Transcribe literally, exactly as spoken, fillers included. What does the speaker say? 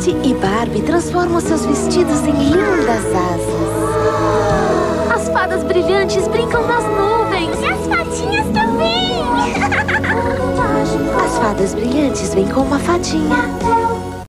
Betty e Barbie transformam seus vestidos em lindas asas. As fadas brilhantes brincam nas nuvens. E as fadinhas também. As fadas brilhantes vêm com uma fadinha.